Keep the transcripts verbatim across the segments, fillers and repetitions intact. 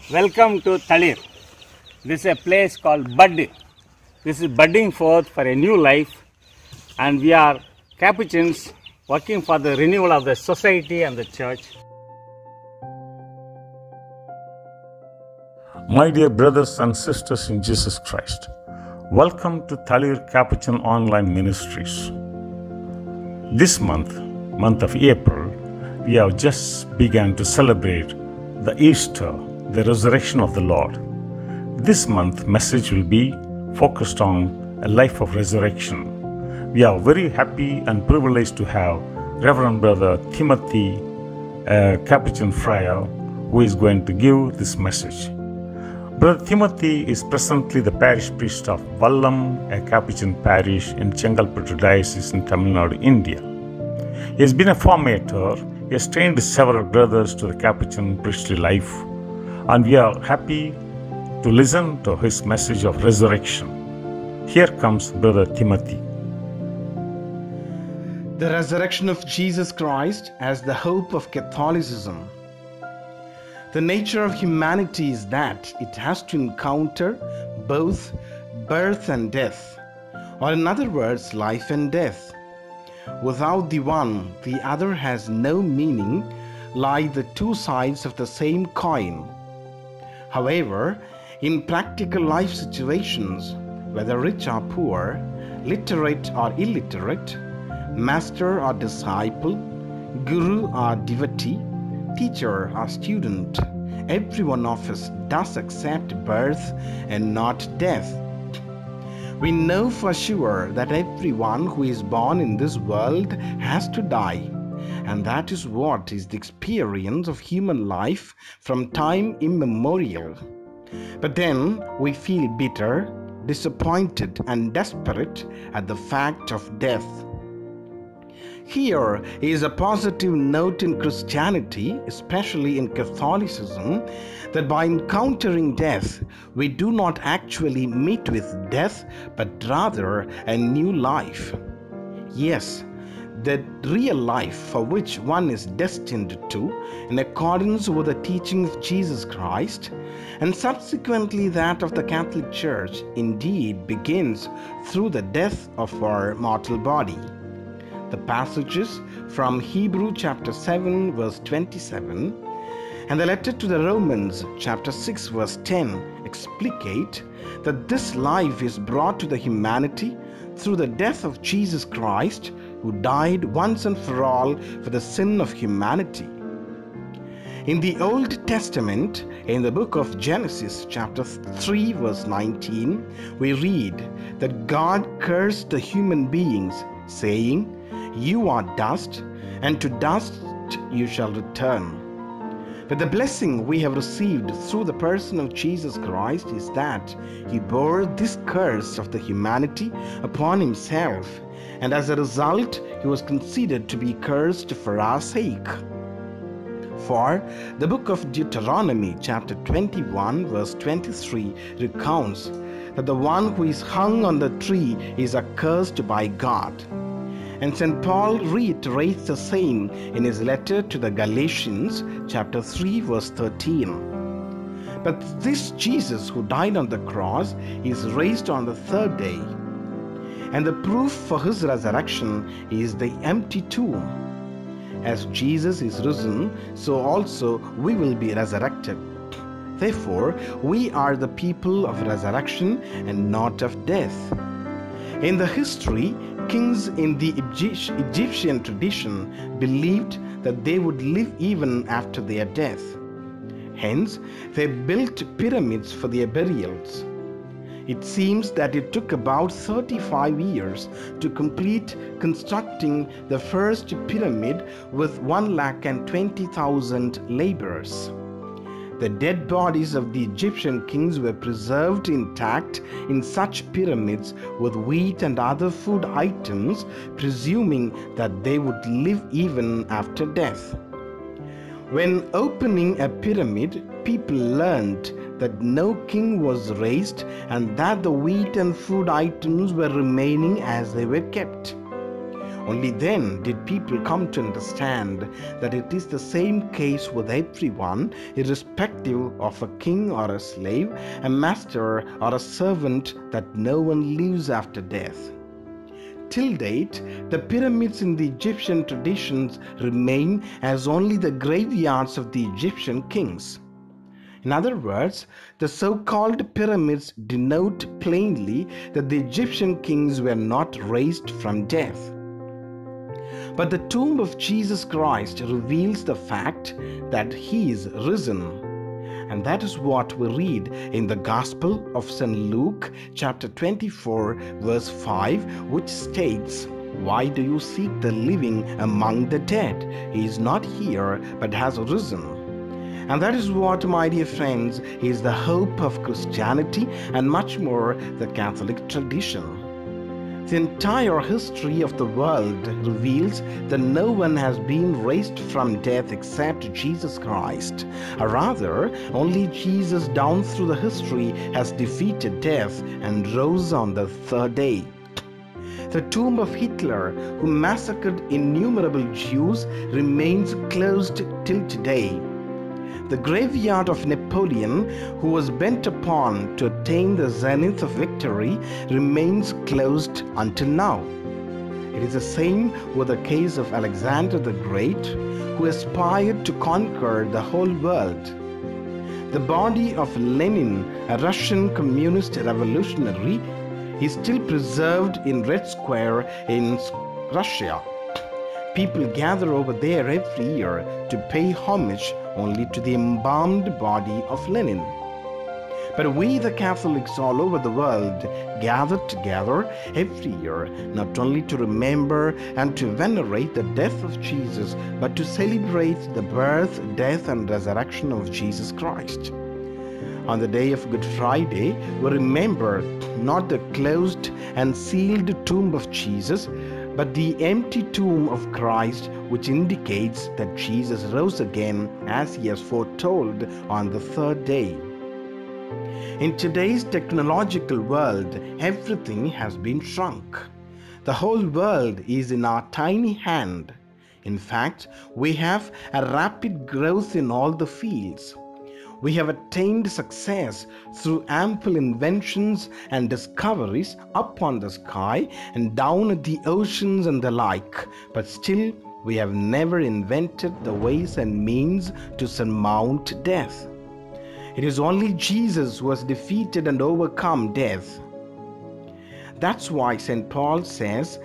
Welcome to Talir. This is a place called Bud. This is budding forth for a new life, and we are Capuchins working for the renewal of the society and the church. My dear brothers and sisters in Jesus Christ, welcome to Talir Capuchin Online Ministries. This month, month of April, we have just begun to celebrate the Easter, the resurrection of the Lord. This month message will be focused on a life of resurrection. We are very happy and privileged to have Reverend Brother Timothy, a Capuchin friar, who is going to give this message. Brother Timothy is presently the parish priest of Vallam, a Capuchin parish in Chengalpattu Diocese in Tamil Nadu, India. He has been a formator. He has trained several brothers to the Capuchin priestly life, and we are happy to listen to his message of resurrection. Here comes Brother Timothy. The resurrection of Jesus Christ as the hope of Catholicism. The nature of humanity is that it has to encounter both birth and death, or in other words, life and death. Without the one, the other has no meaning, like the two sides of the same coin. However, in practical life situations, whether rich or poor, literate or illiterate, master or disciple, guru or devotee, teacher or student, every one of us does accept birth and not death. We know for sure that everyone who is born in this world has to die, and that is what is the experience of human life from time immemorial. But then we feel bitter, disappointed, and desperate at the fact of death. Here is a positive note in Christianity, especially in Catholicism, that by encountering death, we do not actually meet with death, but rather a new life. Yes, the real life for which one is destined to, in accordance with the teaching of Jesus Christ, and subsequently that of the Catholic Church, indeed begins through the death of our mortal body. The passages from Hebrew chapter seven verse twenty-seven and the letter to the Romans chapter six verse ten explicate that this life is brought to the humanity through the death of Jesus Christ, who died once and for all for the sin of humanity. In the Old Testament, in the book of Genesis chapter three verse nineteen, we read that God cursed the human beings, saying, "You are dust, and to dust you shall return." But the blessing we have received through the person of Jesus Christ is that He bore this curse of the humanity upon Himself, and as a result He was considered to be cursed for our sake. For the book of Deuteronomy chapter twenty-one verse twenty-three recounts that the one who is hung on the tree is accursed by God. And Saint Paul reiterates the same in his letter to the Galatians chapter three verse thirteen. But this Jesus who died on the cross is raised on the third day. And the proof for His resurrection is the empty tomb. As Jesus is risen, so also we will be resurrected. Therefore, we are the people of resurrection and not of death. In the history, kings in the Egyptian tradition believed that they would live even after their death. Hence, they built pyramids for their burials. It seems that it took about thirty-five years to complete constructing the first pyramid with one lakh twenty thousand laborers. The dead bodies of the Egyptian kings were preserved intact in such pyramids with wheat and other food items, presuming that they would live even after death. When opening a pyramid, people learned that no king was raised and that the wheat and food items were remaining as they were kept. Only then did people come to understand that it is the same case with everyone, irrespective of a king or a slave, a master or a servant, that no one lives after death. Till date, the pyramids in the Egyptian traditions remain as only the graveyards of the Egyptian kings. In other words, the so-called pyramids denote plainly that the Egyptian kings were not raised from death. But the tomb of Jesus Christ reveals the fact that he is risen. And that is what we read in the Gospel of Saint Luke chapter twenty-four verse five, which states, "Why do you seek the living among the dead? He is not here, but has risen." And that is what, my dear friends, is the hope of Christianity and much more the Catholic tradition. The entire history of the world reveals that no one has been raised from death except Jesus Christ. Or rather, only Jesus down through the history has defeated death and rose on the third day. The tomb of Hitler, who massacred innumerable Jews, remains closed till today. The graveyard of Napoleon, who was bent upon to attain the zenith of victory, remains closed until now. It is the same with the case of Alexander the Great, who aspired to conquer the whole world. The body of Lenin, a Russian communist revolutionary, is still preserved in Red Square in Russia. People gather over there every year to pay homage only to the embalmed body of Lenin. But we, the Catholics all over the world, gather together every year not only to remember and to venerate the death of Jesus, but to celebrate the birth, death, and resurrection of Jesus Christ. On the day of Good Friday, we remember not the closed and sealed tomb of Jesus, but the empty tomb of Christ, which indicates that Jesus rose again as he has foretold on the third day. In today's technological world, everything has been shrunk. The whole world is in our tiny hand. In fact, we have a rapid growth in all the fields. We have attained success through ample inventions and discoveries up on the sky and down at the oceans and the like, but still we have never invented the ways and means to surmount death. It is only Jesus who has defeated and overcome death. That's why Saint Paul says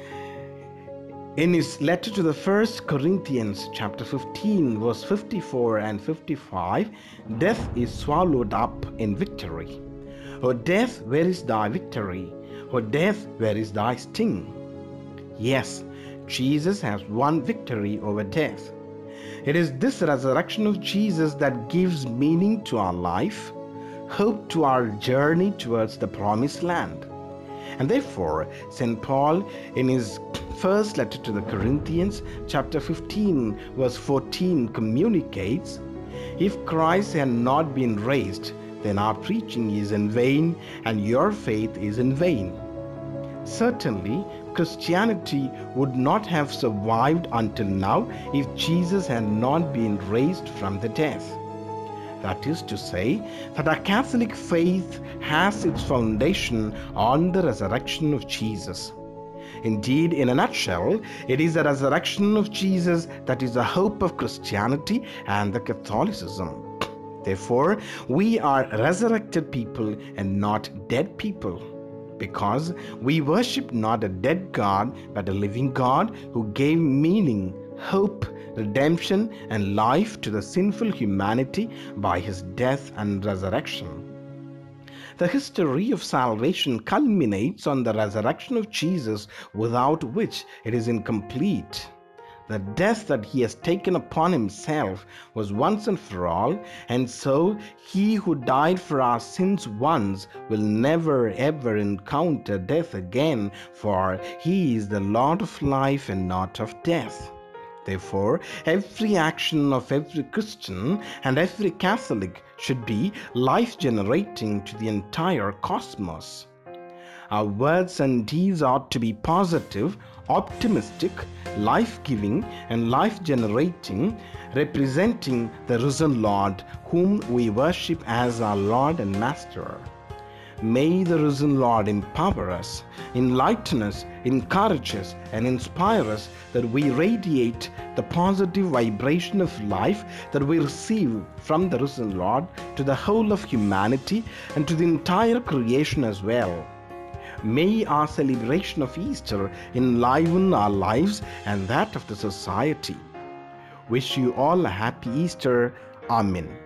in his letter to the First Corinthians chapter fifteen verse fifty-four and fifty-five, death is swallowed up in victory. O death, where is thy victory? O death, where is thy sting? Yes, Jesus has won victory over death. It is this resurrection of Jesus that gives meaning to our life, hope to our journey towards the promised land. And therefore, Saint Paul, in his first letter to the Corinthians, chapter fifteen, verse fourteen, communicates, "If Christ had not been raised, then our preaching is in vain, and your faith is in vain." Certainly, Christianity would not have survived until now if Jesus had not been raised from the dead. That is to say, that our Catholic faith has its foundation on the resurrection of Jesus. Indeed, in a nutshell, it is the resurrection of Jesus that is the hope of Christianity and the Catholicism. Therefore, we are resurrected people and not dead people, because we worship not a dead God, but a living God who gave meaning, hope, redemption, and life to the sinful humanity by his death and resurrection. The history of salvation culminates on the resurrection of Jesus, without which it is incomplete. The death that he has taken upon himself was once and for all, and so he who died for our sins once will never ever encounter death again, for he is the Lord of life and not of death. Therefore, every action of every Christian and every Catholic should be life-generating to the entire cosmos. Our words and deeds ought to be positive, optimistic, life-giving, and life-generating, representing the risen Lord whom we worship as our Lord and Master. May the risen Lord empower us, enlighten us, encourage us, and inspire us that we radiate the positive vibration of life that we receive from the risen Lord to the whole of humanity and to the entire creation as well. May our celebration of Easter enliven our lives and that of the society. Wish you all a happy Easter. Amen.